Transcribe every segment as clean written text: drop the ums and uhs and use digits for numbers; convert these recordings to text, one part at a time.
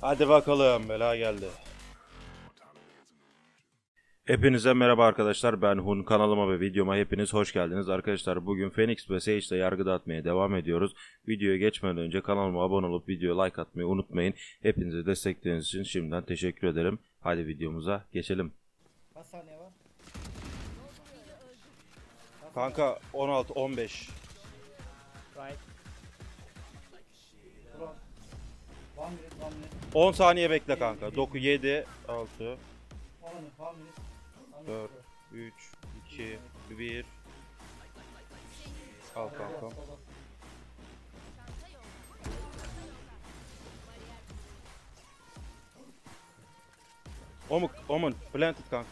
Hadi bakalım, bela geldi. Hepinize merhaba arkadaşlar, ben Hun. Kanalıma ve videoma hepiniz hoş geldiniz. Arkadaşlar bugün Phoenix ve Sage'de yargı dağıtmaya devam ediyoruz. Videoya geçmeden önce kanalıma abone olup videoya like atmayı unutmayın. Hepinize destekleriniz için şimdiden teşekkür ederim. Hadi videomuza geçelim. Kaç saniye var? Kanka 16-15. Right. Drone. 1 minute, 1 minute. 10 saniye bekle kanka. 9, 7, 6, 1 minute. 4, 3, 2, 1. Al kankam. Omun, planted kanka.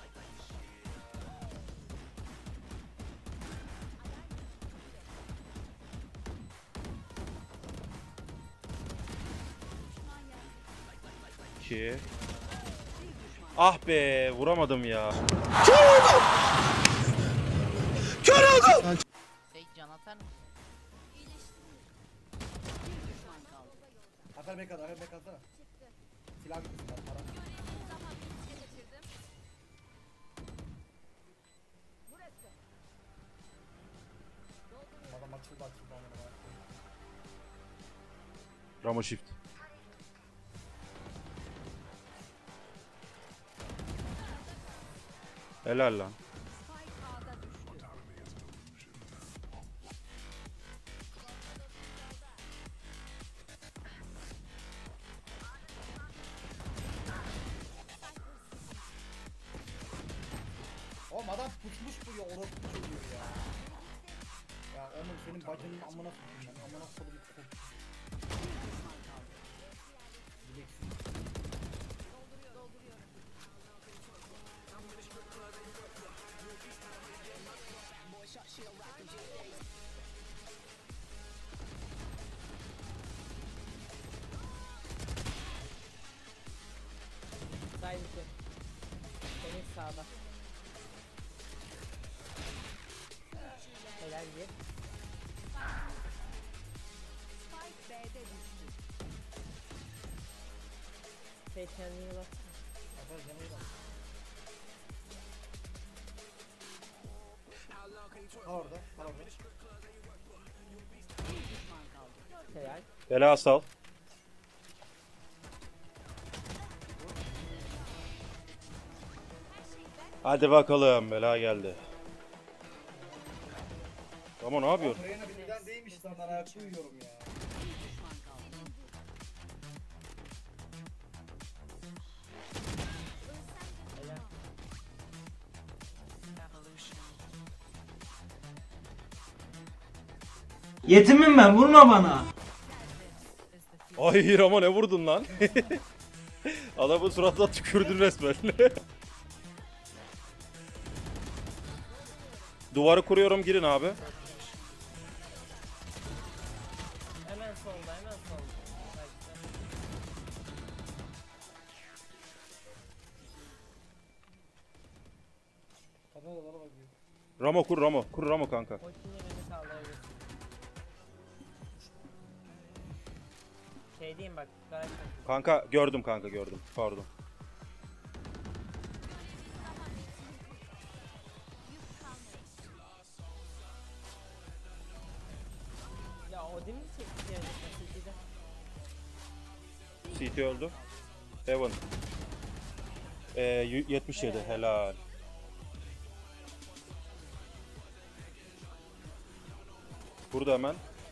İki. Ah be, vuramadım ya. Kör oldum. Can atar mısın? Afer bek atsana. Silah gitti silah. Para. Adam açıldı. Ramo shift. Helal lan. Oğlum adam pusmuş buraya orospu çocuğu ya. Ya oğlum senin bacının amına sokayım ben. Amına koyayım. Bileksin. Saylıkı. Deniz sağda. Helal bir. Kendini bak. Afer canıyı bak. Orada. Helal. Bela sal. Hadi bakalım, bela geldi. Ramo ne yapıyor? Reyna birden değilmiş sandan ayakta uyuyorum ya. Helal. Yetimim ben, vurma bana. Ay Ramo ne vurdun lan? Adamın suratına tükürdün resmen. Duvarı kuruyorum, girin abi. Hemen solda. Kadına da bana bakıyor. Ramo kur Ramo. Kur Ramo kanka. Ultini beni sağlayabilir. Şey diyeyim bak. Garaj Kanka gördüm. Pardon. ya Odin mi çekti yani? CT'de. CT öldü. Heaven. 77 helal. Burada hemen.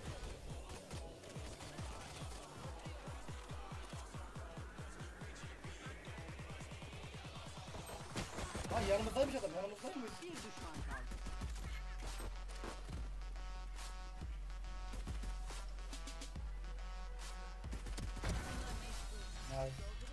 Lan yanımızdaymış adam. Yanımızdaymış. Nice.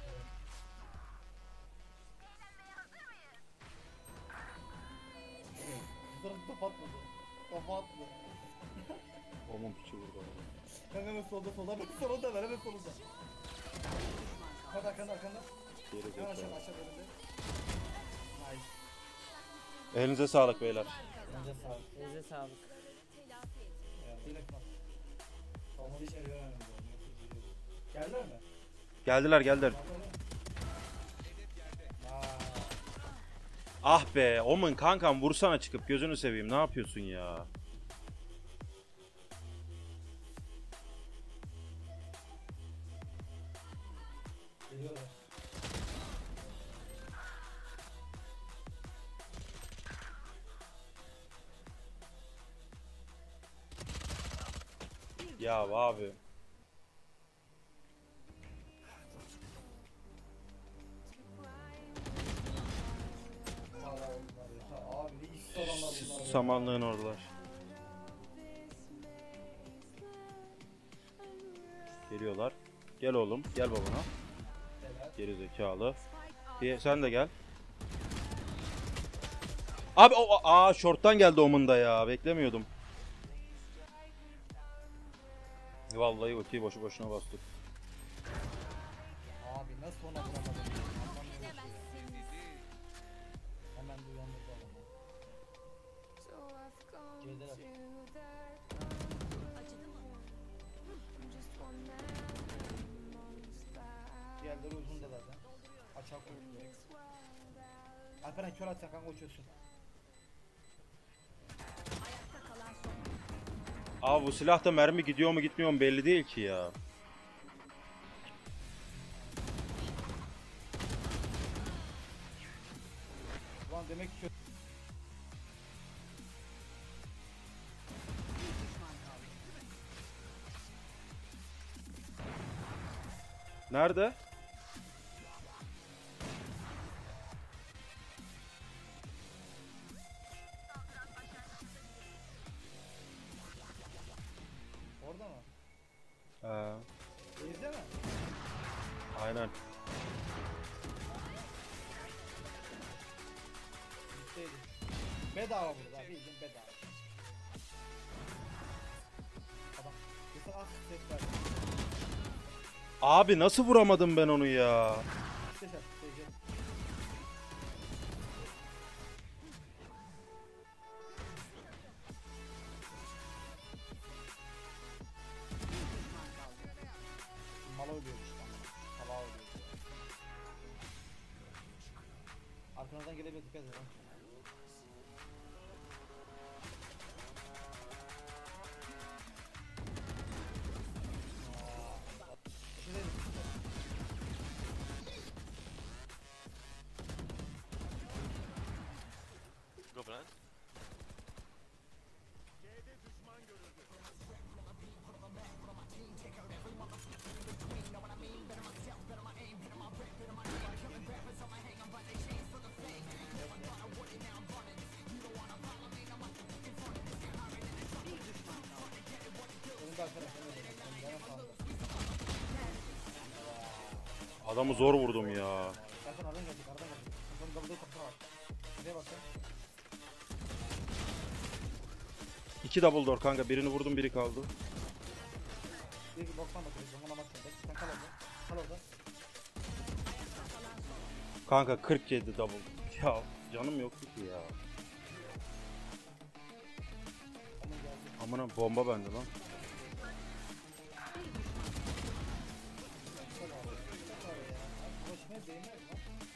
Zırhta patladı. Kafa atladı. Omun piçi burada. Hemen solda. Hemen solunda. Hadi arkanda. Geri Hemen aşağı zekalı. önünde. Nice. Elinize sağlık beyler. Önce sağ ol. Elinize sağlık. Ya, direkt bak. Olmadı işe yarıyor. Geldiler mi? Geldiler geldiler. Ah be Omen kankam vursana çıkıp gözünü seveyim ne yapıyorsun ya? Geliyorlar. Ya abi. Abi ne işsiz adamlar bunlar ya. Samanlığın oradalar. Geliyorlar. Gel oğlum gel babana. Geri zekalı. Sen de gel. Abi short'tan geldi Omen'da ya. Beklemiyordum. Vallahi ultiyi boşu boşuna bastık. Abi nasıl ona vuramadım? Anlamıyorum ki ya. Hemen de uyandırdı adamı. Geldiler. Diğerleri uzun da zaten. Açığa koyuyor. Alperen kör atsan kanka uçuyorsun. Abi bu silahta mermi gidiyor mu gitmiyor mu belli değil ki ya. Ulan demek ki Nerede? orada mı? He. Denizde mi? Aynen. Gitteydi. Bedava burada. Bildiğin bedava. Adam. Mesela az ses verdi. Abi nasıl vuramadım ben onu ya? Ses at. Seyirci. Mala ölüyormuş lan. Salağa ölüyor. Arkanızdan gelebilir dikkat edin. Go plant. Önünde arkadaşlar. Önünde sağında. Adamı zor vurdum ya. Zaten aradan gelecek, aradan gelecek. Kafanın double kapısı var. Nereye bak sen? 2 double door kanka birini vurdum biri kaldı. Bir boktan bakıyor, zamana bakıyor. Sen kal orada. Kal orada. Kanka 47 double. Ya canım yoktu ki ya. Onun geldi. Amına bomba bende lan. Kal abi. Kal abi ya. Abi koşmaya değmez lan.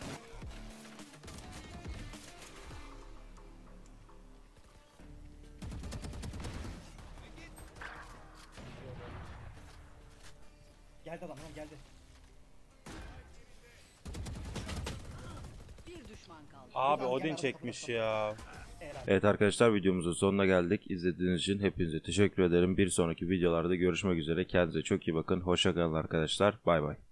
Geldi adam, lan geldi. Bir düşman kaldı. Abi Odin çekmiş ya. Helal. Evet arkadaşlar videomuzun sonuna geldik. İzlediğiniz için hepinize teşekkür ederim. Bir sonraki videolarda görüşmek üzere. Kendinize çok iyi bakın. Hoşça kalın arkadaşlar. Bay bay.